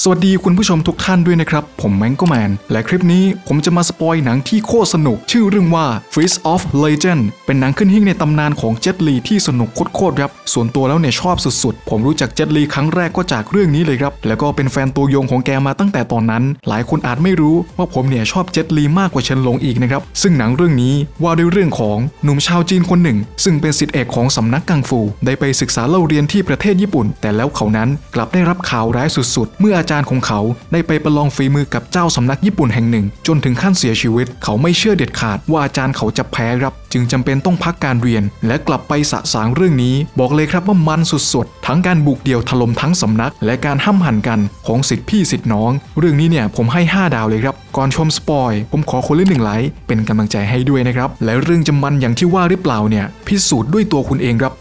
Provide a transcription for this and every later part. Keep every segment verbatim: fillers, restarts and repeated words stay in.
สวัสดีคุณผู้ชมทุกท่านด้วยนะครับผมแมงโกแมนและคลิปนี้ผมจะมาสปอยหนังที่โคตรสนุกชื่อเรื่องว่า Fist of Legend เป็นหนังขึ้นหิ้งในตำนานของเจ็ตลีที่สนุกโคตรๆครับส่วนตัวแล้วเนี่ยชอบสุดๆผมรู้จักเจ็ตลีครั้งแรกก็จากเรื่องนี้เลยครับแล้วก็เป็นแฟนตัวยงของแกมาตั้งแต่ตอนนั้นหลายคนอาจไม่รู้ว่าผมเนี่ยชอบเจ็ตลีมากกว่าเฉินหลงอีกนะครับซึ่งหนังเรื่องนี้ว่าด้วยเรื่องของหนุ่มชาวจีนคนหนึ่งซึ่งเป็นศิษย์เอกของสำนักกังฟูได้ไปศึกษาเล่าเรียนที่ประเทศญี่ปุ่นแต่แล้วเขานั้นกลับได้รับข่าวร้ายสุดๆเมื่ออาจารย์ของเขาได้ไปประลองฝีมือกับเจ้าสำนักญี่ปุ่นแห่งหนึ่งจนถึงขั้นเสียชีวิตเขาไม่เชื่อเด็ดขาดว่าอาจารย์เขาจะแพ้ครับจึงจำเป็นต้องพักการเรียนและกลับไปสะสางเรื่องนี้บอกเลยครับว่ามันสุดๆทั้งการบุกเดี่ยวถล่มทั้งสำนักและการห้ำหั่นกันของศิษย์พี่ศิษย์น้องเรื่องนี้เนี่ยผมให้ห้าดาวเลยครับก่อนชมสปอยผมขอคนละหนึ่งไลค์เป็นกำลังใจให้ด้วยนะครับและเรื่องจะมันอย่างที่ว่าหรือเปล่าเนี่ยพิสูจน์ด้วยตัวคุณเองครับ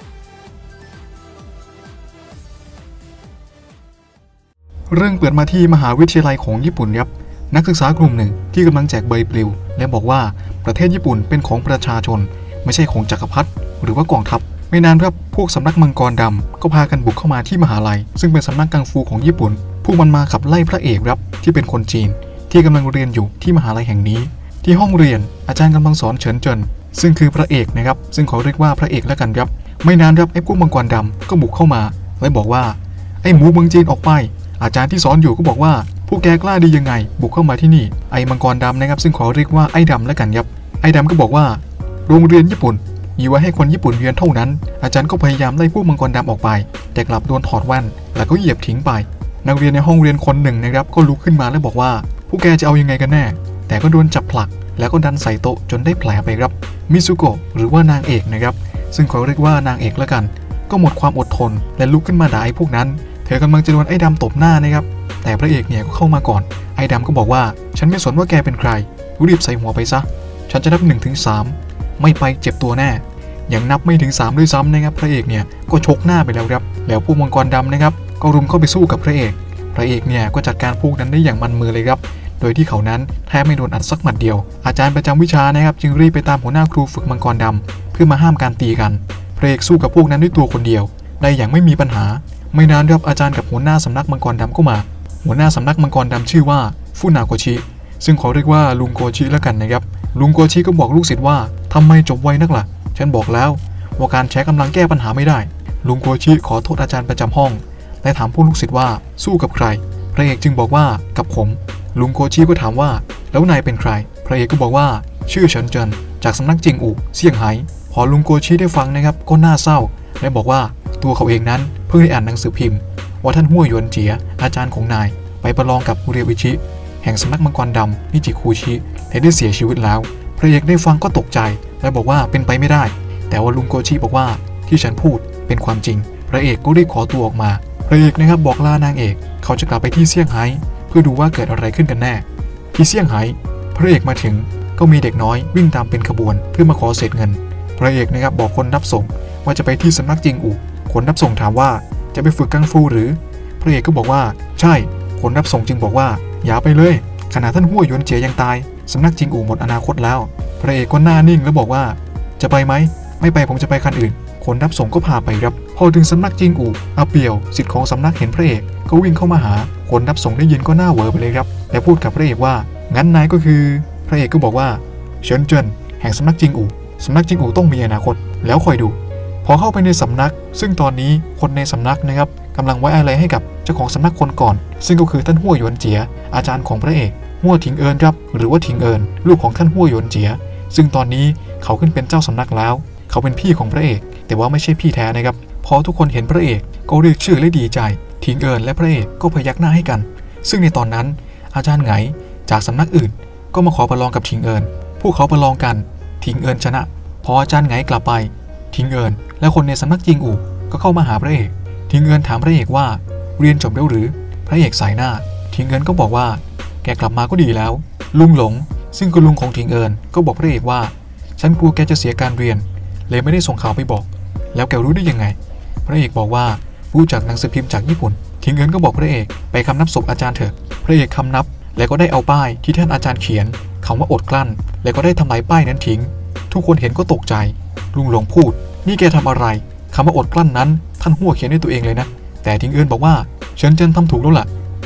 เรื่องเปิดมาที่มหาวิทยาลัยของญี่ปุ่นครับนักศึกษากลุ่มหนึ่งที่กำลังแจกใบปลิวและบอกว่าประเทศญี่ปุ่นเป็นของประชาชนไม่ใช่ของจักรพรรดิหรือว่ากองทัพไม่นานครับพวกสำนักมังกรดำก็พากันบุกเข้ามาที่มหาลัยซึ่งเป็นสำนักกังฟูของญี่ปุ่นพวกมันมาขับไล่พระเอกครับที่เป็นคนจีนที่กำลังเรียนอยู่ที่มหาลัยแห่งนี้ที่ห้องเรียนอาจารย์กำลังสอนเฉินเจินซึ่งคือพระเอกนะครับซึ่งขอเรียกว่าพระเอกแล้วกันครับไม่นานครับไอ้พวกมังกรดำก็บุกเข้ามาและบอกว่าไอ้หมูเมืองจีนออกไปอาจารย์ที่สอนอยู่ก็บอกว่าพวกแกกล้าดียังไงบุกเข้ามาที่นี่ไอ้มังกรดำนะครับซึ่งขอเรียกว่าไอ้ดำแล้วกันครับไอ้ดำก็บอกว่าโรงเรียนญี่ปุ่นมีไว้ให้คนญี่ปุ่นเรียนเท่านั้นอาจารย์ก็พยายามไล่พวกมังกรดำออกไปแต่กลับโดนถอดแว่นแล้วก็เหยียบทิ้งไปนักเรียนในห้องเรียนคนหนึ่งนะครับก็ลุกขึ้นมาและบอกว่าพวกแกจะเอายังไงกันแน่แต่ก็โดนจับผลักแล้วก็ดันใส่โต๊ะจนได้แผลไปครับมิซุโกะหรือว่านางเอกนะครับซึ่งขอเรียกว่านางเอกแล้วกันก็หมดความอดทนและลุกขึ้นมาด่าไอ้พวกนั้นเธอกำลังจะโดนไอ้ดำตบหน้านะครับแต่พระเอกเนี่ยก็เข้ามาก่อนไอ้ดำก็บอกว่าฉันไม่สนว่าแกเป็นใครรีบใส่หัวไปซะฉันจะนับหนึ่งถึงสามไม่ไปเจ็บตัวแน่ยังนับไม่ถึงสามด้วยซ้ำนะครับพระเอกเนี่ยก็ชกหน้าไปแล้วครับแล้วพวกมังกรดำนะครับก็รุมเข้าไปสู้กับพระเอกพระเอกเนี่ยก็จัดการพวกนั้นได้อย่างมันมือเลยครับโดยที่เขานั้นแทบไม่โดนอัดสักหมัดเดียวอาจารย์ประจำวิชานะครับจึงรีบไปตามหัวหน้าครูฝึกมังกรดำเพื่อมาห้ามการตีกันพระเอกสู้กับพวกนั้นด้วยตัวคนเดียวได้อย่างไม่มีปัญหาไม่นานครับอาจารย์กับหัวหน้าสำนักมังกรดำก็มาหัวหน้าสำนักมังกรดำชื่อว่าฟุนาโกชิซึ่งขอเรียกว่าลุงโกชิแล้วกันนะครับลุงโกชิก็บอกลูกศิษย์ว่าทำไมจบไวนักล่ะฉันบอกแล้วว่าการใช้กำลังแก้ปัญหาไม่ได้ลุงโกชิขอโทษอาจารย์ประจำห้องและถามพวกลูกศิษย์ว่าสู้กับใครพระเอกจึงบอกว่ากับผมลุงโกชิก็ถามว่าแล้วนายเป็นใครพระเอกก็บอกว่าชื่อเฉินเจินจากสำนักจิงอู่เซี่ยงไฮ้พอลุงโกชิได้ฟังนะครับก็น่าเศร้าและบอกว่าตัวเขาเองนั้นเพิ่งได้อ่านหนังสือพิมพ์ว่าท่านฮั่วหยวนเจี๋ยอาจารย์ของนายไปประลองกับเรียวอิชิแห่งสำนักมังกรดำนิจิคูชิและได้เสียชีวิตแล้วพระเอกได้ฟังก็ตกใจและบอกว่าเป็นไปไม่ได้แต่ว่าลุงโกชิบอกว่าที่ฉันพูดเป็นความจริงพระเอกก็ได้ขอตัวออกมาพระเอกนะครับบอกลานางเอกเขาจะกลับไปที่เซี่ยงไฮ้เพื่อดูว่าเกิดอะไรขึ้นกันแน่ที่เซี่ยงไฮ้พระเอกมาถึงก็มีเด็กน้อยวิ่งตามเป็นขบวนเพื่อมาขอเศษเงินพระเอกนะครับบอกคนรับส่งว่าจะไปที่สำนักจิงอู่คนรับส่งถามว่าจะไปฝึกกังฟูหรือพระเอกก็บอกว่าใช่คนรับส่งจึงบอกว่าอย่าไปเลยขณะท่านฮั่วหยวนเจี๋ยยังตายสำนักจิงอู่หมดอนาคตแล้วพระเอกก็หน้านิ่งแล้วบอกว่าจะไปไหมไม่ไปผมจะไปคันอื่นคนรับส่งก็พาไปครับพอถึงสำนักจิงอู่อาเปียวศิษย์ของสำนักเห็นพระเอกก็วิ่งเข้ามาหาคนรับส่งได้ยินก็หน้าเหวอไปเลยครับและพูดกับพระเอกว่างั้นนายก็คือพระเอกก็บอกว่าเฉินเจินแห่งสำนักจิงอู่สำนักจิงอู่ต้องมีอนาคตแล้วคอยดูพอเข้าไปในสำนักซึ่งตอนนี้คนในสำนักนะครับกำลังไว้อะไรให้กับเจ้าของสำนักคนก่อนซึ่งก็คือท่านฮั่วหยวนเจี๋ยอาจารย์ของพระเอกฮั่วถิงเอินครับหรือว่าถิงเอินลูกของท่านฮั่วหยวนเจี๋ยซึ่งตอนนี้เขาขึ้นเป็นเจ้าสำนักแล้วเขาเป็นพี่ของพระเอกแต่ว่าไม่ใช่พี่แท้นะครับพอทุกคนเห็นพระเอกก็เรียกชื่อและดีใจถิงเอินและพระเอกก็พยักหน้าให้กันซึ่งในตอนนั้นอาจารย์ไงจากสำนักอื่นก็มาขอประลองกับถิงเอินพวกเขาประลองกันถิงเอินชนะพออาจารย์ไงกลับไปถิงเอินและคนในสำนักจิงอู่ก็เข้ามาหาพระเอกถิงเอินถามพระเอกว่าเรียนจบแล้วหรือพระเอกสายหน้าถิงเอินก็บอกว่าแกกลับมาก็ดีแล้วลุงหลงซึ่งคือลุงของถิงเอินก็บอกพระเอกว่าฉันกลัวแกจะเสียการเรียนเลยไม่ได้ส่งข่าวไปบอกแล้วแกรู้ได้ยังไงพระเอกบอกว่ารู้จากหนังสือพิมพ์จากญี่ปุ่นถิงเอินก็บอกพระเอกไปคำนับศพอาจารย์เถอะพระเอกคำนับแล้วก็ได้เอาป้ายที่ท่านอาจารย์เขียนคำว่าอดกลั้นแล้วก็ได้ทำลายป้ายนั้นทิ้งทุกคนเห็นก็ตกใจลุงหลงพูดนี่แกทำอะไรคำว่าอดกลั้นนั้นท่านฮั่วเขียนด้วยตัวเองเลยนะแต่ถิงเอินบอกว่าเฉินเจินทำถูกแล้วล่ะ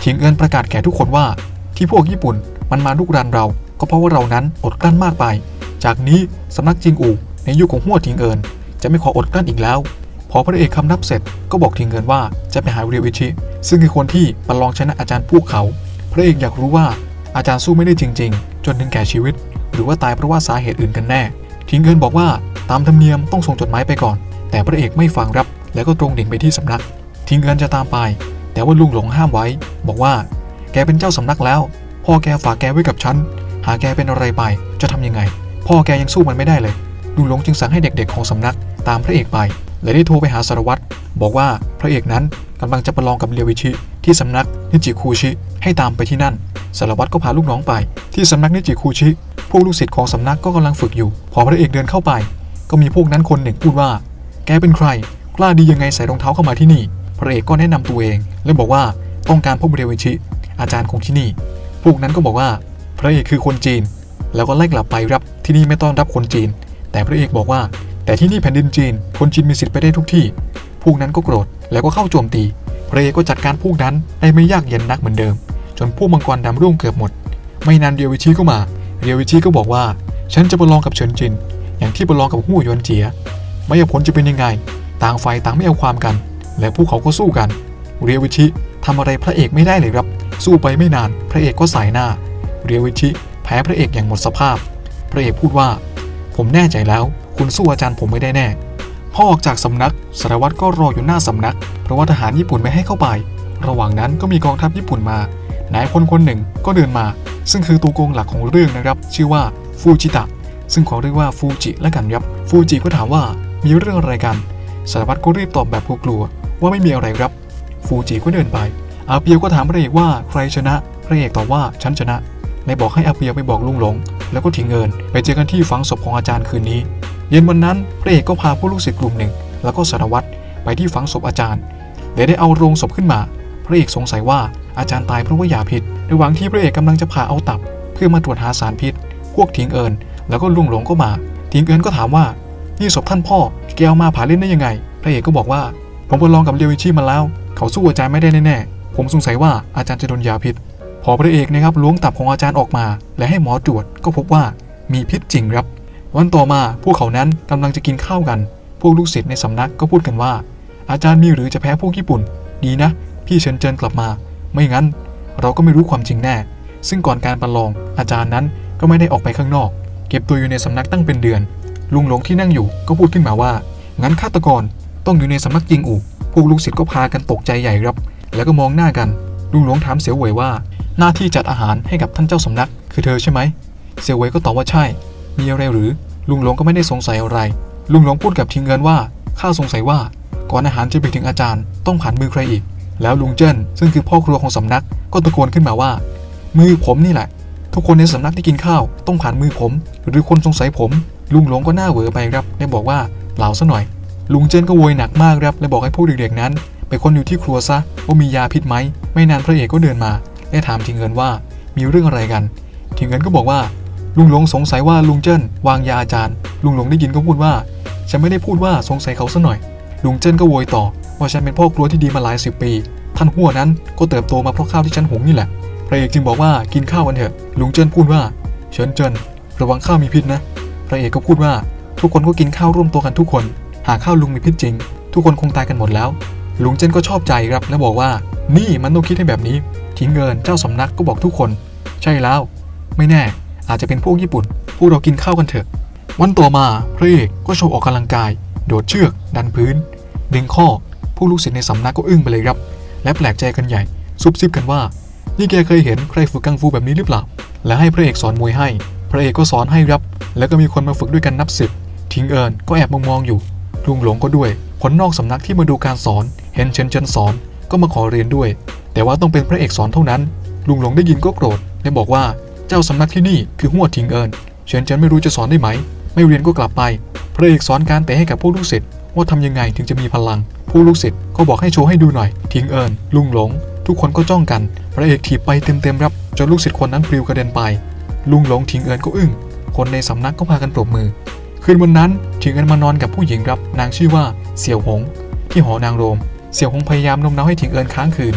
ทิงเอินประกาศแก่ทุกคนว่าที่พวกญี่ปุ่นมันมาลุกรานเราก็เพราะว่าเรานั้นอดกลั้นมากไปจากนี้สำนักจิงอู่ในยุคของฮั่วทิงเอินจะไม่ขออดกลั้นอีกแล้วพอพระเอกคำนับเสร็จก็บอกทิงเอินว่าจะไปหาเรียวอิชิซึ่งคือคนที่ประลองชนะอาจารย์พวกเขาพระเอกอยากรู้ว่าอาจารย์สู้ไม่ได้จริงๆจนถึงแก่ชีวิตหรือว่าตายเพราะว่าสาเหตุอื่นกันแน่ทิงเอินบอกว่าตามธรรมเนียมต้องส่งจดหมายไปก่อนแต่พระเอกไม่ฟังรับแล้วก็ตรงดิ่งไปที่สำนักทิงเอินจะตามไปแต่ว่าลุงหลงห้ามไว้บอกว่าแกเป็นเจ้าสำนักแล้วพ่อแกฝากแกไว้กับฉันหาแกเป็นอะไรไปจะทำยังไงพ่อแกยังสู้มันไม่ได้เลยลุงหลงจึงสั่งให้เด็กๆของสำนักตามพระเอกไปและได้โทรไปหาสารวัตรบอกว่าพระเอกนั้นกำลังจะประลองกับเรียวอิชิที่สำนักนิจิคูชิให้ตามไปที่นั่นสารวัตรก็พาลูกน้องไปที่สำนักนิจิคูชิพวกลูกศิษย์ของสำนักก็กำลังฝึกอยู่พอพระเอกเดินเข้าไปก็มีพวกนั้นคนหนึ่งพูดว่าแกเป็นใครกล้าดียังไงใส่รองเท้าเข้ามาที่นี่พระเอกก็แนะนำตัวเองและบอกว่าต้องการพบเรียวอิชิอาจารย์ของที่นี่พวกนั้นก็บอกว่าพระเอกคือคนจีนแล้วก็ไล่กลับไปรับที่นี่ไม่ต้อนรับคนจีนแต่พระเอกบอกว่าแต่ที่นี่แผ่นดินจีนคนจีนมีสิทธิ์ไปได้ทุกที่พวกนั้นก็โกรธแล้วก็เข้าโจมตีพระเอกก็จัดการพวกนั้นได้ไม่ยากเย็นนักเหมือนเดิมจนพวกมังกรดำร่วงเกือบหมดไม่นานเรียวอิชิก็มาเรียวอิชิก็บอกว่าฉันจะประลองกับเฉินจินอย่างที่ประลองกับฮู่หยวนเจียไม่ว่าผลจะเป็นยังไงต่างฝ่ายต่างไม่เอาความกันและพวกเขาก็สู้กันเรียวอิชิทำอะไรพระเอกไม่ได้เลยครับสู้ไปไม่นานพระเอกก็สายหน้าเรียวอิชิแพ้พระเอกอย่างหมดสภาพพระเอกพูดว่าผมแน่ใจแล้วคุณสู้อาจารย์ผมไม่ได้แน่พอออกจากสำนักสารวัตรก็รออยู่หน้าสำนักเพราะว่าทหารญี่ปุ่นไม่ให้เข้าไประหว่างนั้นก็มีกองทัพญี่ปุ่นมานายพลคนหนึ่งก็เดินมาซึ่งคือตัวโกงหลักของเรื่องนะครับชื่อว่าฟูจิตะซึ่งขอเรียกว่าฟูจิและกันครับฟูจิก็ถามว่ามีเรื่องอะไรกันสารวัตรก็รีบตอบแบบกลัวๆว่าไม่มีอะไรครับฟูจิก็เดินไปอาเปียวก็ถามพระเอกว่าใครชนะพระเอกตอบว่าฉันชนะในบอกให้อาเปียวไปบอกลุงหลงแล้วก็ทิ้งเงินไปเจอกันที่ฝังศพของอาจารย์คืนนี้เย็นวันนั้นพระเอกก็พาผู้ลูกศิษย์กลุ่มหนึ่งแล้วก็สารวัตรไปที่ฝังศพอาจารย์และได้เอาโรงศพขึ้นมาพระเอกสงสัยว่าอาจารย์ตายเพราะว่ายาพิษระหว่างที่พระเอกกำลังจะพาเอาตับเพื่อมาตรวจหาสารพิษพวกทิ้งเอินแล้วก็ลุงหลงก็มาทิ้งเอินก็ถามว่านี่ศพท่านพ่อแกเอามาผ่าเล่นได้ยังไงพระเอกก็บอกว่าผมไปลองกับเรียวอิชิมาแล้วเขาสู้อาจารย์ไม่ได้แน่ๆผมสงสัยว่าอาจารย์จะโดนยาพิษพอพระเอกนะครับล้วงตับของอาจารย์ออกมาและให้หมอตรวจก็พบว่ามีพิษจริงครับวันต่อมาพวกเขานั้นกำลังจะกินข้าวกันพวกลูกศิษย์ในสำนักก็พูดกันว่าอาจารย์มีหรือจะแพ้พวกญี่ปุ่นดีนะพี่เฉินเจินกลับมาไม่งั้นเราก็ไม่รู้ความจริงแน่ซึ่งก่อนการประลองอาจารย์นั้นก็ไม่ได้ออกไปข้างนอกเก็บตัวอยู่ในสำนักตั้งเป็นเดือนลุงหลงที่นั่งอยู่ก็พูดขึ้นมาว่างั้นฆาตกรต้องอยู่ในสำนักจิงอู่พวกลูกศิษย์ก็พากันตกใจใหญ่ครับแล้วก็มองหน้ากันลุงหลงถามเสี่ยวเหวยว่าหน้าที่จัดอาหารให้กับท่านเจ้าสำนักคือเธอใช่ไหมเสี่ยวเหวยก็ตอบว่าใช่มีอะไรหรือลุงหลงก็ไม่ได้สงสัยอะไรลุงหลงพูดกับทิงเงินว่าข้าสงสัยว่าก่อนอาหารจะไปถึงอาจารย์ต้องผ่านมือใครอีกแล้วลุงเจิ้นซึ่งคือพ่อครัวของสำนักก็ตะโกนขึ้นมาว่ามือผมนี่แหละทุกคนในสำนักที่กินข้าวต้องผ่านมือผมหรือคนสงสัยผมลุงหลงก็หน้าเหวอไปครับและบอกว่าเปล่าซะหน่อยลุงเจิ้นก็โวยหนักมากครับและบอกให้พวกเด็กๆนั้นไปค้นอยู่ที่ครัวซะว่ามียาพิษไหมไม่นานพระเอกก็เดินมาและถามทิงเงินว่ามีเรื่องอะไรกันทิงเงินก็บอกว่าลุงหลงสงสัยว่าลุงเจิ้นวางยาอาจารย์ลุงหลงได้ยินก็พูดว่าฉันไม่ได้พูดว่าสงสัยเขาซะหน่อยลุงเจิ้นก็โวยต่อว่าฉันเป็นพ่อครัวที่ดีมาหลายสิบปีท่านหัวนั้นก็เติบโตมาเพราะข้าวที่ฉันหุงนี่แหละพระเอกจึงบอกว่ากินข้าวกันเถอะลุงเจิ้นพูดว่าเฉินเจิ้นระวังข้าวมีพิษนะพระเอกก็พูดว่าทุกคนก็กินข้าวร่วมตัวกันทุกคนหากข้าวลุงมีพิษจริงทุกคนคงตายกันหมดแล้วลุงเจิ้นก็ชอบใจครับและบอกว่านี่มันต้องคิดให้แบบนี้ทิ้งเงินเจ้าสำนักก็บอกทุกคนใช่แล้วไม่แน่อาจจะเป็นพวกญี่ปุ่นพวกเรากินข้าวกันเถอะวันต่อมาพระเอกก็โชว์ออกกำลังกายโดดเชือกดันพื้นดึงข้อผู้ลูกศิษย์ในสำนักก็อึ้งไปเลยครับและแปลกใจกันใหญ่ซุบซิบกันว่านี่แกเคยเห็นใครฝึกกังฟูแบบนี้หรือเปล่าและให้พระเอกสอนมวยให้พระเอกก็สอนให้ครับแล้วก็มีคนมาฝึกด้วยกันนับสิบทิ้งเอิญก็แอบมองๆอยู่ลุงหลงก็ด้วยคนนอกสำนักที่มาดูการสอนเห็นเฉินเจิ้นสอนก็มาขอเรียนด้วยแต่ว่าต้องเป็นพระเอกสอนเท่านั้นลุงหลงได้ยินก็โกรธและบอกว่าเจ้าสำนักที่นี่คือหัวทิ้งเอิญเฉินเจิ้นไม่รู้จะสอนได้ไหมไม่เรียนก็กลับไปพระเอกสอนการเตะให้กับพวกลูกศิษย์ว่าทำยังไงถึงจะมีพลังผู้ลูกศิษย์ก็บอกให้โชว์ให้ดูหน่อยทิ้งเอิญลุงหลงทุกคนก็จ้องกันพระเอกถีบไปเต็มๆครับจนลูกศิษย์คนนั้นปลิวกระเด็นไปลุงหลงทิ้งเอิญก็อึ้งคนในสำนักก็พากันปรบมือคืนวันนั้นทิ้งเอิญมานอนกับผู้หญิงครับนางชื่อว่าเสี่ยวหงที่หอนางโรมเสี่ยวหงพยายามโน้มน้าวให้ทิ้งเอิญค้างคืน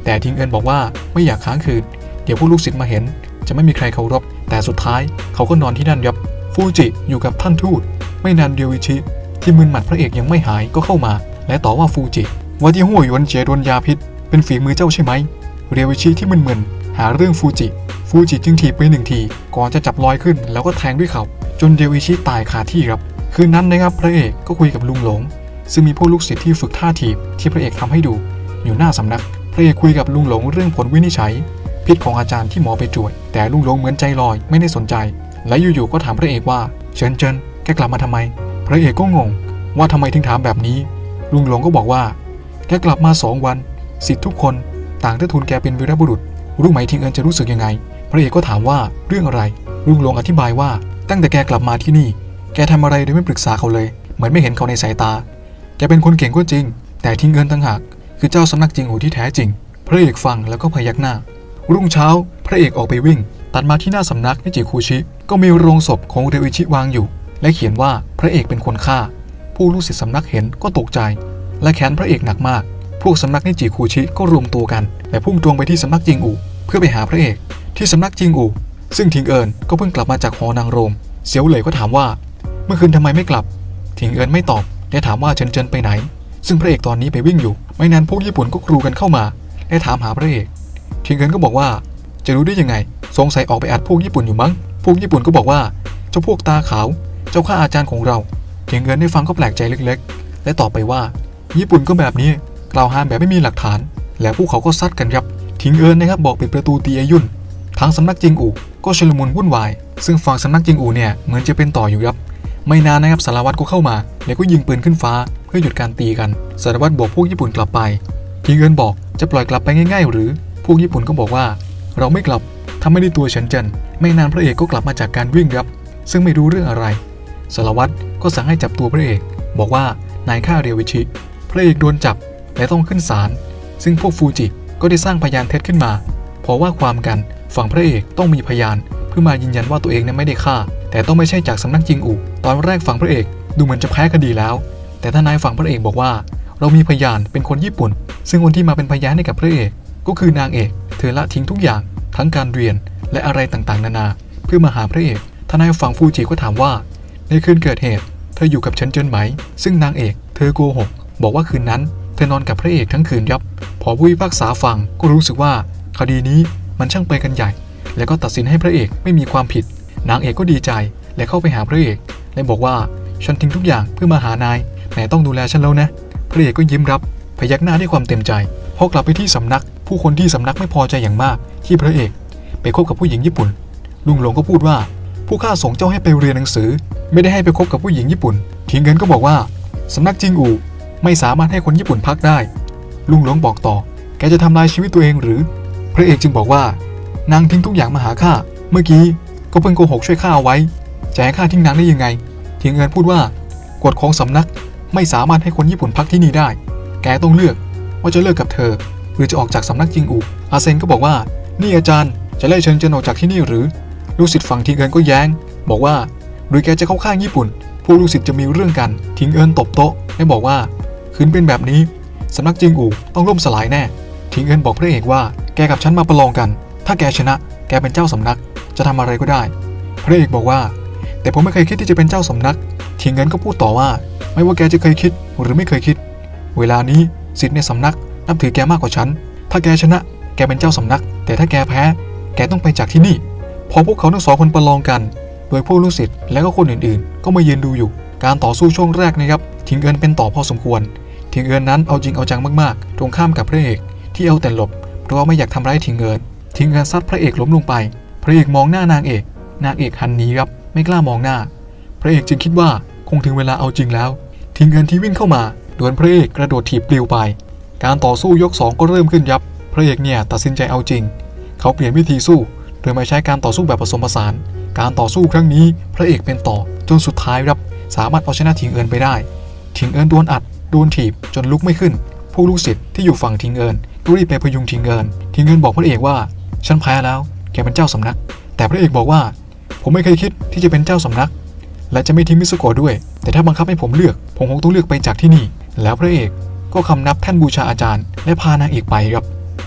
แต่ทิงเอินบอกว่าไม่อยากค้างคืนเดี๋ยวพวกลูกศิษย์มาเห็นจะไม่มีใครเคารพแต่สุดท้ายเขาก็นอนที่นั่นยับฟูจิอยู่กับท่านทูตไม่นานเดียวอิชิที่มึนหมัดพระเอกยังไม่หายก็เข้ามาและต่อว่าฟูจิว่าที่หัวหยวนเจียโดนยาพิษเป็นฝีมือเจ้าใช่ไหมเรียวอิชิที่มึนๆหาเรื่องฟูจิฟูจิจึงถีบไปหนึ่งทีก่อนจะจับลอยขึ้นแล้วก็แทงด้วยเข่าจนเรียวอิชิตายคาที่ครับคืนนั้นนะครับพระเอกก็คุยกับลุงหลงซึ่งมีพวกลูกศิษย์ที่ฝึกท่าถีบที่พระเอกทำให้ดูอยู่หน้าสำนักพระเอกคุยกับลุงหลงเรื่องผลวินิจฉัยพิษของอาจารย์ที่หมอไปตรวจแต่ลุงหลงเหมือนใจลอยไม่ได้สนใจและอยู่ๆก็ถามพระเอกว่าเฉินเจิ้นแกกลับมาทำไมพระเอกก็งงว่าทำไมถึงถามแบบนี้ลุงหลงก็บอกว่าแกกลับมาสองวันศิษย์ทุกคนต่างเทิดทูนแกเป็นวีรบุรุษรู้ไหมทิงเอิญจะรู้สึกยังไงพระเอกก็ถามว่าเรื่องอะไรลุงหลงอธิบายว่าตั้งแต่แกกลับมาที่นี่แกทำอะไรโดยไม่ปรึกษาเขาเลยเหมือนไม่เห็นเขาในสายตาแกเป็นคนเก่งก็จริงแต่ทิงเอิญต่างหากคือเจ้าสำนักจิงอู่ที่แท้จริงพระเอกฟังแล้วก็พยักหน้ารุ่งเช้าพระเอกออกไปวิ่งตัดมาที่หน้าสำนักนิจิคุชิก็มีโรงศพของเรวิชิวางอยู่และเขียนว่าพระเอกเป็นคนฆ่าผู้ลูกศิษย์สำนักเห็นก็ตกใจและแค้นพระเอกหนักมากพวกสำนักนิจิคุชิก็รวมตัวกันและพุ่งตรงไปที่สำนักจิงอู่เพื่อไปหาพระเอกที่สำนักจิงอู่ซึ่งทิงเอิญก็เพิ่งกลับมาจากหอนางโรมเสียวเหลยก็ถามว่าเมื่อคืนทำไมไม่กลับทิงเอิญไม่ตอบและถามว่าเฉินเจิ้นไปไหนซึ่งพระเอกตอนนี้ไปวิ่งอยู่ไม่นานพวกญี่ปุ่นก็กรูกันเข้ามาและถามหาพระเอกทิงเอิญก็บอกว่าจะรู้ได้ยังไงสงสัยออกไปอัดพวกญี่ปุ่นอยู่มั้งพวกญี่ปุ่นก็บอกว่าเจ้าพวกตาขาวเจ้าข้าอาจารย์ของเราทิงเอิญได้ฟังก็แปลกใจเล็กๆและตอบไปว่าญี่ปุ่นก็แบบนี้กล่าวหาแบบไม่มีหลักฐานและพวกเขาก็ซัดกันยับทิงเอิญนะครับบอกปิดประตูตีอายุ่นทางสำนักจิงอู่ก็ชุลมุนวุ่นวายซึ่งฝั่งสำนักจิงอู่เนี่ยเหมือนจะเป็นต่ออยู่ครับไม่นานนะครับสารวัตรก็เข้ามาแล้วก็ยิงปืนขึ้นฟ้าเพื่อหยุดการตีกันสารวัตรบอกพวกญี่ปุ่นกลับไปทิงเอิญบอกจะปล่อยกลับไปง่ายๆหรือพวกญี่ปุ่นก็บอกว่าเราไม่กลับทำไม่ได้ตัวเฉินเจิ้นไม่นานพระเอกก็กลับมาจากการวิ่งครับซึ่งไม่รู้เรื่องอะไรสารวัตรก็สั่งให้จับตัวพระเอกบอกว่านายฆ่าเรียววิชิพระเอกโดนจับและต้องขึ้นศาลซึ่งพวกฟูจิก็ได้สร้างพยานเท็จขึ้นมาเพราะว่าความกันฝั่งพระเอกต้องมีพยานเพื่อมายืนยันว่าตัวเองนั้นไม่ได้ฆ่าแต่ต้องไม่ใช่จากสำนักจิงอู่ตอนแรกฝั่งพระเอกดูเหมือนจะแพ้คดีแล้วแต่ทนายฝั่งพระเอกบอกว่าเรามีพยานเป็นคนญี่ปุ่นซึ่งคนที่มาเป็นพยานให้กับพระเอกก็คือนางเอกเธอละทิ้งทุกอย่างทั้งการเรียนและอะไรต่างๆนานาเพื่อมาหาพระเอกทนายฝั่งฟูจิก็ถามว่าในคืนเกิดเหตุเธออยู่กับเฉินเจิ้นไหมซึ่งนางเอกเธอโกหกบอกว่าคืนนั้นเธอนอนกับพระเอกทั้งคืนยับพอผู้พิพากษาฟังก็รู้สึกว่าคดีนี้มันช่างไปกันใหญ่และก็ตัดสินให้พระเอกไม่มีความผิดนางเอกก็ดีใจและเข้าไปหาพระเอกและบอกว่าฉันทิ้งทุกอย่างเพื่อมาหานายแต่ต้องดูแลฉันแล้วนะพระเอกก็ยิ้มรับพยักหน้าด้วยความเต็มใจพอกลับไปที่สำนักผู้คนที่สำนักไม่พอใจอย่างมากที่พระเอกไปคบกับผู้หญิงญี่ปุ่นลุงหลงก็พูดว่าผู้ข้าส่งเจ้าให้ไปเรียนหนังสือไม่ได้ให้ไปคบกับผู้หญิงญี่ปุ่นทิงเงินก็บอกว่าสำนักจิงอู่ไม่สามารถให้คนญี่ปุ่นพักได้ลุงหลงบอกต่อแกจะทำลายชีวิตตัวเองหรือพระเอกจึงบอกว่านางทิ้งทุกอย่างมาหาข้าเมื่อกี้ก็เพิ่งโกหกช่วยข้าเอาไว้จะให้ข้าทิ้งนางได้ยังไงทิงเงินพูดว่ากฎของสำนักไม่สามารถให้คนญี่ปุ่นพักที่นี่ได้แกต้องเลือกว่าจะเลิกกับเธอหรือจะออกจากสำนักจิงอู่อาเซนก็บอกว่านี่อาจารย์จะไล่เฉินเจิ้นออกจากที่นี่หรือลูกศิษย์ฝั่งทิงเอิญก็แย้งบอกว่าหรือแกจะเข้าข้างญี่ปุ่นพวกลูกศิษย์จะมีเรื่องกันทิงเอิญตบโต๊ะและบอกว่าคืนเป็นแบบนี้สำนักจิงอู่ต้องล่มสลายแน่ทิงเอิญบอกพระเอกว่าแกกับฉันมาประลองกันถ้าแกชนะแกเป็นเจ้าสำนักจะทำอะไรก็ได้พระเอกบอกว่าแต่ผมไม่เคยคิดที่จะเป็นเจ้าสำนักทิงเอิญก็พูดต่อว่าไม่ว่าแกจะเคยคิดหรือไม่เคยคิดเวลานี้ศิษย์ในสำนักนับถือแกมากกว่าฉันถ้าแกชนะแกเป็นเจ้าสำนักแต่ถ้าแกแพ้แกต้องไปจากที่นี่พอพวกเขาทั้งสองคนประลองกันโดยพวกลูกศิษย์และก็คนอื่นๆก็มายืนดูอยู่การต่อสู้ช่วงแรกนะครับทิงเอิญเป็นต่อพอสมควรทิงเอิญนั้นเอาจริงเอาจังมากๆตรงข้ามกับพระเอกที่เอาแต่หลบเพราะว่าไม่อยากทำร้ายทิงเอิญทิงเอิญซัดพระเอกล้มลงไปพระเอกมองหน้านางเอกนางเอกหันหนีครับไม่กล้ามองหน้าพระเอกจึงคิดว่าคงถึงเวลาเอาจริงแล้วทิงเอิญที่วิ่งเข้ามาโดนพระเอกกระโดดถีบปลิวไปการต่อสู้ยกสองก็เริ่มขึ้นยับพระเอกเนี่ยตัดสินใจเอาจริงเขาเปลี่ยนวิธีสู้โดยไม่ใช้การต่อสู้แบบผสมผสานการต่อสู้ครั้งนี้พระเอกเป็นต่อจนสุดท้ายครับสามารถเอาชนะทิงเอิญไปได้ทิงเอิญโดนอัดโดนถีบจนลุกไม่ขึ้นผู้ลูกศิษย์ที่อยู่ฝั่งทิงเอิญก็รีบไปพยุงทิงเอิญทิงเอิญบอกพระเอกว่าฉันแพ้แล้วแกเป็นเจ้าสำนักแต่พระเอกบอกว่าผมไม่เคยคิดที่จะเป็นเจ้าสำนักและจะไม่ทิ้งมิสุโกะด้วยแต่ถ้าบังคับให้ผมเลือกผมคงต้องเลือกไปจากที่นี่แล้วพระเอกก็คำนับแท่นบูชาอาจารย์และพานางเอกไปครับ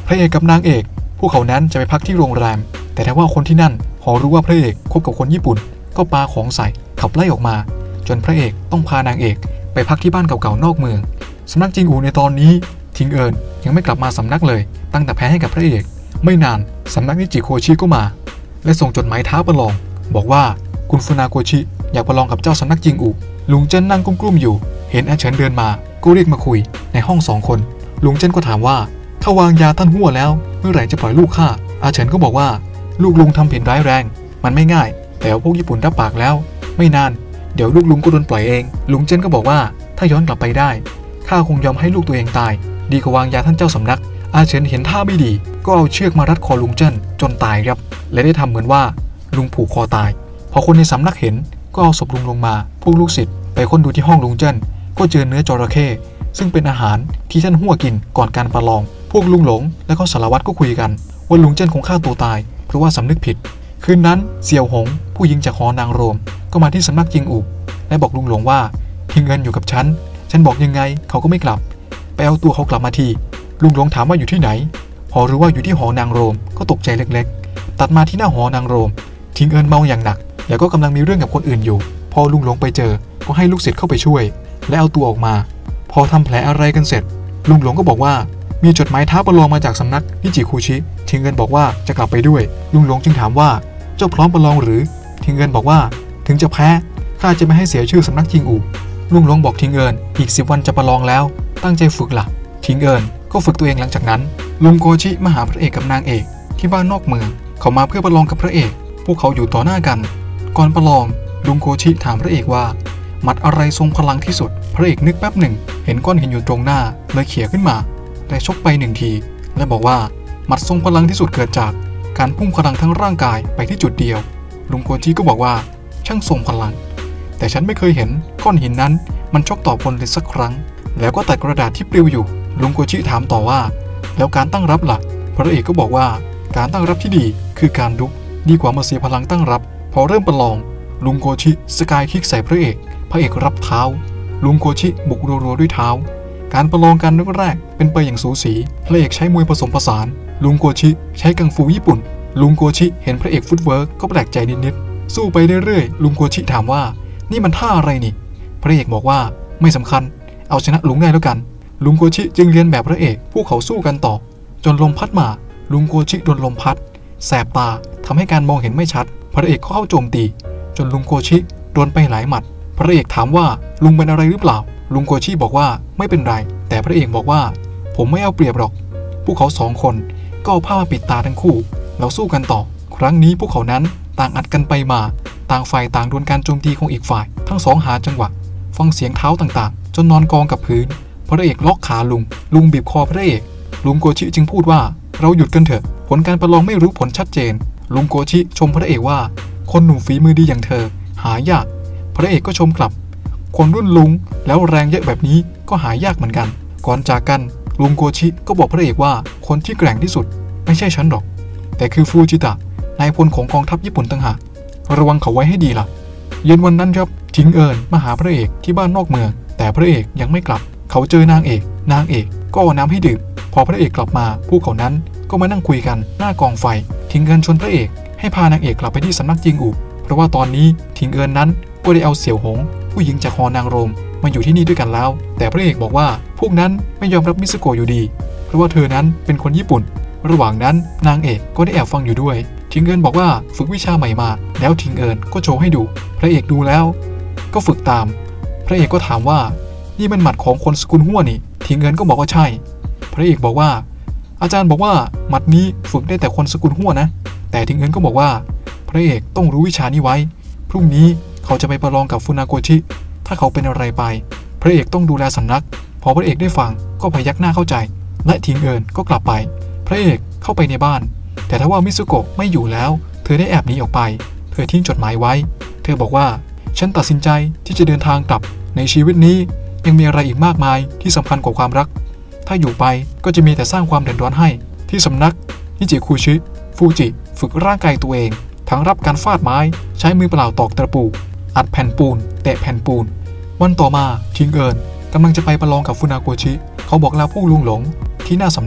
พระเอกกับนางเอกพวกเขานั้นจะไปพักที่โรงแรมแต่ถ้าว่าคนที่นั่นพอรู้ว่าพระเอกคบกับคนญี่ปุ่นก็ปาของใส่ขับไล่ออกมาจนพระเอกต้องพานางเอกไปพักที่บ้านเก่าๆนอกเมืองสำนักจิงอูในตอนนี้ทิงเอิญยังไม่กลับมาสำนักเลยตั้งแต่แพ้ให้กับพระเอกไม่นานสำนักนิจิโคชิก็มาและส่งจดหมายท้าประลองบอกว่าคุณฟุนาโกชิอยากประลองกับเจ้าสำนักจิงอูลุงเจิ้นนั่งกลุ้มๆอยู่เห็นอาเฉินเดินมาก็เรียกมาคุยในห้องสองคนลุงเจิ้นก็ถามว่าถ้าวางยาท่านหัวแล้วเมื่อไหร่จะปล่อยลูกข้าอาเฉินก็บอกว่าลูกลุงทำผิดร้ายแรงมันไม่ง่ายแต่พวกญี่ปุ่นรับปากแล้วไม่นานเดี๋ยวลูกลุงก็โดนปล่อยเองลุงเจิ้นก็บอกว่าถ้าย้อนกลับไปได้ข้าคงยอมให้ลูกตัวเองตายดีกว่าวางยาท่านเจ้าสำนักอาเฉินเห็นท่าไม่ดีก็เอาเชือกมารัดคอลุงเจิ้นจนตายครับและได้ทำเหมือนว่าลุงผูกคอตายพอคนในสำนักเห็นก็เอาศพลุงลงมาพวกลูกศิษย์ไปค้นดูที่ห้องลุงเจิ้นก็เจอเนื้อจระเข้ซึ่งเป็นอาหารที่ท่านหัวกินก่อนการประลองพวกลุงหลงและก็สารวัตรก็คุยกันว่าลุงเจิ้นคงฆ่าตัวตายเพราะว่าสำนึกผิดคืนนั้นเสี่ยวหงผู้หญิงจากหอนางโรมก็มาที่สำนักจิงอูและบอกลุงหลงว่าทิ้งเงินอยู่กับฉันฉันบอกยังไงเขาก็ไม่กลับไปเอาตัวเขากลับมาทีลุงหลงถามว่าอยู่ที่ไหนพอรู้ว่าอยู่ที่หอนางโรมก็ตกใจเล็กๆตัดมาที่หน้าหอนางโรมทิ้งเอิญเมาอย่างหนักแล้วก็กำลังมีเรื่องกับคนอื่นอยู่พอลุงหลงไปเจอก็ให้ลูกศิษย์เข้าไปช่วยและเอาตัวออกมาพอทำแผลอะไรกันเสร็จลุงหลงก็บอกว่ามีจดหมายท้าประลองมาจากสำนักนิจิคุชิทิ้งเอิญบอกว่าจะกลับไปด้วยลุงหลงจึงถามว่าเจ้าพร้อมประลองหรือทิ้งเอิญบอกว่าถึงจะแพ้ข้าจะไม่ให้เสียชื่อสำนักจิงอูลุงหลงบอกทิ้งเอิญอีกสิบวันจะประลองแล้วตั้งใจฝึกล่ะทิ้งเอิญก็ฝึกตัวเองหลังจากนั้นลุงโกชิมาหาพระเอกกับนางเอกที่บ้านนอกเมืองเขามาเพื่อประลองกับพระเอกพวกเขาอยู่ต่อหน้ากันก่อนประลองลุงโกชิถามพระเอกว่าหมัดอะไรทรงพลังที่สุดพระเอกนึกแป๊บหนึ่งเห็นก้อนหินอยู่ตรงหน้าเลยเขี่ยขึ้นมาและชกไปหนึ่งทีและบอกว่าหมัดทรงพลังที่สุดเกิดจากการพุ่งพลังทั้งร่างกายไปที่จุดเดียวลุงโกชิก็บอกว่าช่างทรงพลังแต่ฉันไม่เคยเห็นก้อนหินนั้นมันชกต่อคนเลยสักครั้งแล้วก็ตัดกระดาษที่ปลิวอยู่ลุงโกชิถามต่อว่าแล้วการตั้งรับล่ะพระเอกก็บอกว่าการตั้งรับที่ดีคือการรุกดีกว่ามาเสียพลังตั้งรับพอเริ่มประลองลุงโกชิสกายคิกใส่พระเอกพระเอกรับเท้าลุงโกชิบุกรัวๆด้วยเท้าการประลองกันแรกๆเป็นไปอย่างสูสีพระเอกใช้มวยผสมผสานลุงโกชิใช้กังฟูญี่ปุ่นลุงโกชิเห็นพระเอกฟุตเวิร์กก็แปลกใจนิดๆสู้ไปเรื่อยๆลุงโกชิถามว่านี่มันท่าอะไรนี่พระเอกบอกว่าไม่สำคัญเอาชนะลุงได้แล้วกันลุงโกชิจึงเรียนแบบพระเอกพวกเขาสู้กันต่อจนลมพัดมาลุงโกชิโดนลมพัดแสบตาทำให้การมองเห็นไม่ชัดพระเอกก็เข้าโจมตีจนลุงโกชิโดนไปหลายหมัดพระเอกถามว่าลุงเป็นอะไรหรือเปล่าลุงโกชิบอกว่าไม่เป็นไรแต่พระเอกบอกว่าผมไม่เอาเปรียบหรอกพวกเขาสองคนก็เอาผ้ามาปิดตาทั้งคู่แล้วสู้กันต่อครั้งนี้พวกเขานั้นต่างอัดกันไปมาต่างฝ่ายต่างโดนการโจมตีของอีกฝ่ายทั้งสองหาจังหวะฟังเสียงเท้าต่างๆจนนอนกองกับพื้นพระเอกล็อกขาลุงลุงบีบคอพระเอกลุงโกชิจึงพูดว่าเราหยุดกันเถอะผลการประลองไม่รู้ผลชัดเจนลุงโกชิชมพระเอกว่าคนหนุ่มฝีมือดีอย่างเธอหายากพระเอกก็ชมกลับคนรุ่นลุงแล้วแรงเยอะแบบนี้ก็หายากเหมือนกันก่อนจากกันลุงโกชิก็บอกพระเอกว่าคนที่แกร่งที่สุดไม่ใช่ฉันหรอกแต่คือฟูจิตะนายพลของกองทัพญี่ปุ่นต่างหากระวังเขาไว้ให้ดีล่ะเย็นวันนั้นครับทิ้งเอิญมาหาพระเอกที่บ้านนอกเมืองแต่พระเอกยังไม่กลับเขาเจอนางเอกนางเอกก็เอาน้ำให้ดื่มพอพระเอกกลับมาพวกเขานั้นก็มานั่งคุยกันหน้ากองไฟทิ้งเอิญชวนพระเอกให้พานางเอกกลับไปที่สำนักจิงอูเพราะว่าตอนนี้ทิ้งเอิญนั้นก็ได้เอาเสี่ยวหงผู้หญิงจากหอนางโรมมาอยู่ที่นี่ด้วยกันแล้วแต่พระเอกบอกว่าพวกนั้นไม่ยอมรับมิสึโกะอยู่ดีเพราะว่าเธอนั้นเป็นคนญี่ปุ่นระหว่างนั้นนางเอกก็ได้แอบฟังอยู่ด้วยทิ้งเอิญบอกว่าฝึกวิชาใหม่มาแล้วทิ้งเอิญก็โชว์ให้ดูพระเอกดูแล้วก็ฝึกตามพระเอกก็ถามว่านี่มันหมัดของคนสกุลหัวนี่ทิ้งเอิญก็บอกว่าใช่พระเอกบอกว่าอาจารย์บอกว่าหมัดนี้ฝึกได้แต่คนสกุลหัวนะแต่ทิ้งเอิญก็บอกว่าพระเอกต้องรู้วิชานี้ไว้พรุ่งนี้เขาจะไปประลองกับฟุนาโกชิถ้าเขาเป็นอะไรไปพระเอกต้องดูแลสำนักพอพระเอกได้ฟังก็พยักหน้าเข้าใจและทิ้งเอิญก็กลับไปพระเอกเข้าไปในบ้านแต่ถ้าว่ามิสึโกะไม่อยู่แล้วเธอได้แอบหนีออกไปเธอทิ้งจดหมายไว้เธอบอกว่าฉันตัดสินใจที่จะเดินทางกลับในชีวิตนี้ยังมีอะไรอีกมากมายที่สำคัญกว่าความรักถ้าอยู่ไปก็จะมีแต่สร้างความเดือดร้อนให้ที่สำนักนิจิคุชิฟูจิฝึกร่างกายตัวเองทั้งรับการฟาดไม้ใช้มือเปล่าตอกตะปูอัดแผ่นปูนเตะแผ่นปูนวันต่อมาทิ้งเอิญกำลังจะไปประลองกับฟุนาโกชิเขาบอกลาผู้ลุงหลงที่หน้าสำนัก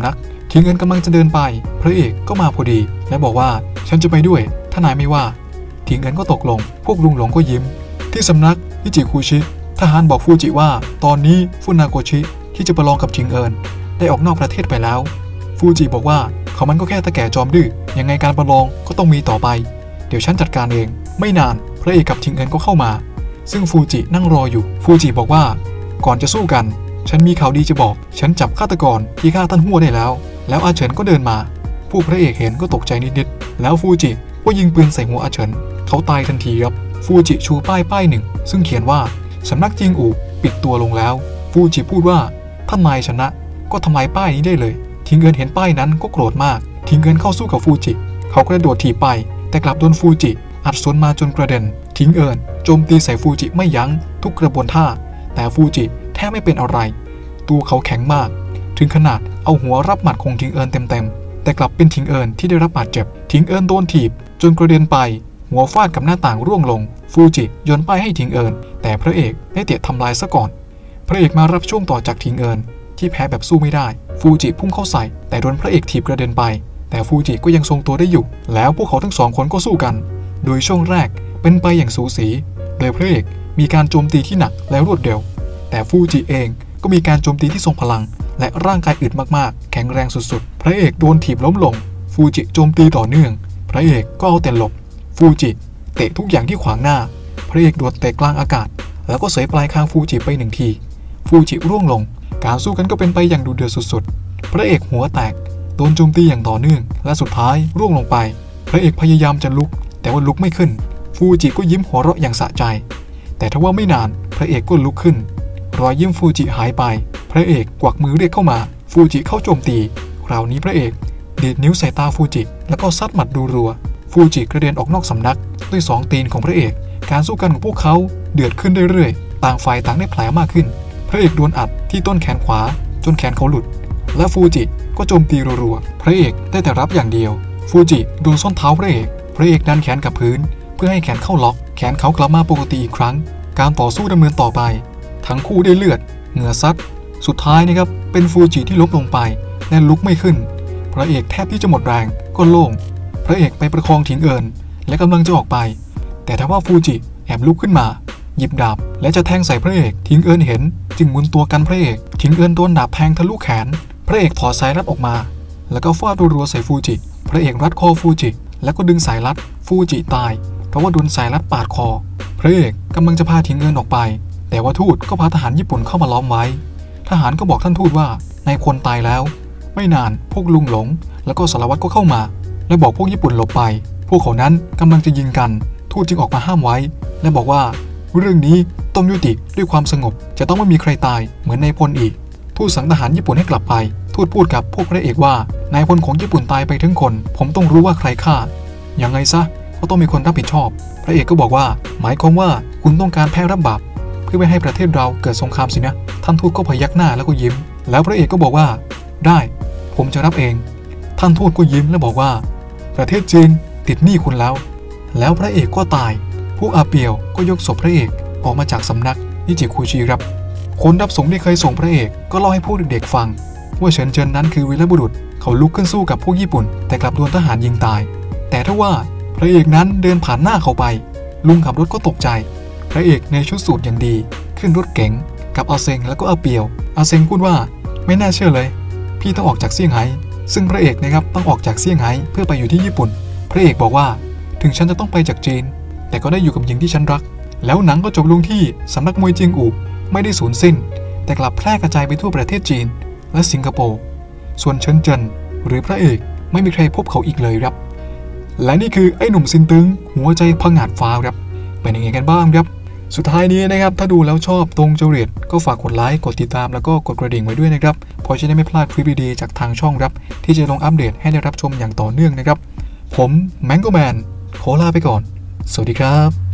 ทิงเอินกำลังจะเดินไปพระเอกก็มาพอดีและบอกว่าฉันจะไปด้วยถ้านายไม่ว่าทิงเอินก็ตกลงพวกลุงหลงก็ยิ้มที่สำนักนิจิคุชิทหารบอกฟูจิว่าตอนนี้ฟุนาโกชิที่จะประลองกับทิงเอินได้ออกนอกประเทศไปแล้วฟูจิบอกว่าเขามันก็แค่ตะแก่จอมดื้อยังไงการประลองก็ต้องมีต่อไปเดี๋ยวฉันจัดการเองไม่นานพระเอกกับทิงเอินก็เข้ามาซึ่งฟูจินั่งรออยู่ฟูจิบอกว่าก่อนจะสู้กันฉันมีข่าวดีจะบอกฉันจับฆาตกรที่ฆ่าท่านฮั่วได้แล้วแล้วอาเฉินก็เดินมาผู้พระเอกเห็นก็ตกใจนิดๆแล้วฟูจิก็ยิงปืนใส่หัวอาเฉินเขาตายทันทีครับฟูจิชูป้ายป้ายหนึ่งซึ่งเขียนว่าสำนักจิงอู่ปิดตัวลงแล้วฟูจิพูดว่าถ้านายชนะก็ทำลายป้ายนี้ได้เลยทิงเอินเห็นป้ายนั้นก็โกรธมากทิงเอินเข้าสู้กับฟูจิเขากระโดดถีบไปแต่กลับโดนฟูจิอัดสวนมาจนกระเด็นทิงเอินโจมตีใส่ฟูจิไม่ยั้งทุกกระบวนท่าแต่ฟูจิแทบไม่เป็นอะไรตัวเขาแข็งมากถึงขนาดเอาหัวรับหมัดของทิงเอินเต็มๆแต่กลับเป็นทิงเอินที่ได้รับบาดเจ็บทิงเอินโดนถีบจนกระเด็นไปหัวฟาดกับหน้าต่างร่วงลงฟูจิโยนป้ายให้ทิงเอินแต่พระเอกได้เตะทำลายซะก่อนพระเอกมารับช่วงต่อจากทิงเอินที่แพ้แบบสู้ไม่ได้ฟูจิพุ่งเข้าใส่แต่โดนพระเอกถีบกระเด็นไปแต่ฟูจิก็ยังทรงตัวได้อยู่แล้วพวกเขาทั้งสองคนก็สู้กันโดยช่วงแรกเป็นไปอย่างสูสีโดยพระเอกมีการโจมตีที่หนักและรวดเร็วแต่ฟูจิเองก็มีการโจมตีที่ทรงพลังและร่างกายอึดมากๆแข็งแรงสุดๆพระเอกโดนถีบล้มลงฟูจิโจมตีต่อเนื่องพระเอกก็เอาแต่หลบฟูจิเตะทุกอย่างที่ขวางหน้าพระเอกโดดเตะกลางอากาศแล้วก็เสยปลายคางฟูจิไปหนึ่งทีฟูจิร่วงลงการสู้กันก็เป็นไปอย่างดุเดือดสุดๆพระเอกหัวแตกโดนโจมตีอย่างต่อเนื่องและสุดท้ายร่วงลงไปพระเอกพยายามจะลุกแต่ว่าลุกไม่ขึ้นฟูจิก็ยิ้มหัวเราะอย่างสะใจแต่ทว่าไม่นานพระเอกก็ลุกขึ้นรอยยิ้มฟูจิหายไปพระเอกกวักมือเรียกเข้ามาฟูจิเข้าโจมตีคราวนี้พระเอกดีดนิ้วใส่ตาฟูจิแล้วก็ซัดหมัดรัวๆฟูจิกระเด็นออกนอกสำนักด้วยสองตีนของพระเอกการสู้กันของพวกเขาเดือดขึ้นเรื่อยๆต่างฝ่ายต่างได้แผลมากขึ้นพระเอกโดนอัดที่ต้นแขนขวาจนแขนเขาหลุดและฟูจิก็โจมตีรัวๆพระเอกได้แต่รับอย่างเดียวฟูจิโดนส้นเท้าพระเอกพระเอกดันแขนกับพื้นเพื่อให้แขนเข้าล็อกแขนเขากลับมาปกติอีกครั้งการต่อสู้ดำเนินต่อไปทั้งคู่ได้เลือดเหงื่อซัดสุดท้ายนะครับเป็นฟูจิที่ล้มลงไปและลุกไม่ขึ้นพระเอกแทบที่จะหมดแรงก็โล่งพระเอกไปประคองทิงเอินและกำลังจะออกไปแต่ทว่าฟูจิแอบลุกขึ้นมาหยิบดาบและจะแทงใส่พระเอกทิงเอินเห็นจึงหมุนตัวกันพระเอกทิงเอินโดนดาบแทงทะลุแขนพระเอกถอดสายรัดออกมาแล้วก็ฟาดรัวๆใส่ฟูจิพระเอกรัดคอฟูจิแล้วก็ดึงสายรัดฟูจิตายเพราะว่าโดนสายรัดปาดคอพระเอกกำลังจะพาทิงเอินออกไปแต่ว่าทูตก็พาทหารญี่ปุ่นเข้ามาล้อมไว้ทหารก็บอกท่านทูตว่านายพลตายแล้วไม่นานพวกลุงหลงแล้วก็สารวัตรก็เข้ามาและบอกพวกญี่ปุ่นหลบไปพวกเขานั้นกำลังจะยิงกันทูตจึงออกมาห้ามไว้และบอกว่าเรื่องนี้ต้องยุติด้วยความสงบจะต้องไม่มีใครตายเหมือนนายพลอีกทูตสั่งทหารญี่ปุ่นให้กลับไปทูตพูดกับพวกพระเอกว่านายพลของญี่ปุ่นตายไปทั้งคนผมต้องรู้ว่าใครฆ่ายังไงซะก็ต้องมีคนรับผิดชอบพระเอกก็บอกว่าหมายความว่าคุณต้องการแพ้รับบาปเพื่อไม่ให้ประเทศเราเกิดสงครามสินะท่านทูตก็พยักหน้าแล้วก็ยิ้มแล้วพระเอกก็บอกว่าได้ผมจะรับเองท่านทูตก็ยิ้มและบอกว่าประเทศจีนติดหนี้คุณแล้วแล้วพระเอกก็ตายพวกอาเปียวก็ยกศพพระเอกออกมาจากสำนักนิจิคุชิครับคนรับส่งที่เคยส่งพระเอกก็เล่าให้พวกเด็กๆฟังว่าเฉินเจินนั้นคือวีรบุรุษเขาลุกขึ้นสู้กับพวกญี่ปุ่นแต่กลับโดนทหารยิงตายแต่ถ้าว่าพระเอกนั้นเดินผ่านหน้าเขาไปลุงขับรถก็ตกใจพระเอกในชุดสูทอย่างดีขึ้นรถเก๋งกับอาเซงแล้วก็อาเปียวอาเซงพูดว่าไม่น่าเชื่อเลยพี่ต้องออกจากเซี่ยงไฮ้ซึ่งพระเอกนะครับต้องออกจากเซี่ยงไฮ้เพื่อไปอยู่ที่ญี่ปุ่นพระเอกบอกว่าถึงฉันจะต้องไปจากจีนแต่ก็ได้อยู่กับหญิงที่ฉันรักแล้วหนังก็จบลงที่สำนักมวยเจียงอู่ไม่ได้สูญสิ้นแต่กลับแพร่กระจายไปทั่วประเทศจีนและสิงคโปร์ส่วนเฉินเจินหรือพระเอกไม่มีใครพบเขาอีกเลยครับและนี่คือไอ้หนุ่มซินตึงหัวใจผงาดฟ้าครับเป็นยังไงกันบ้างครับสุดท้ายนี้นะครับถ้าดูแล้วชอบตรงจริตก็ฝากกดไลค์กดติดตามแล้วก็กดกระดิ่งไว้ด้วยนะครับเพราะจะได้ไม่พลาดคลิปดีๆจากทางช่องครับที่จะลงอัปเดตให้ได้รับชมอย่างต่อเนื่องนะครับผมแมงโกแมนขอลาไปก่อนสวัสดีครับ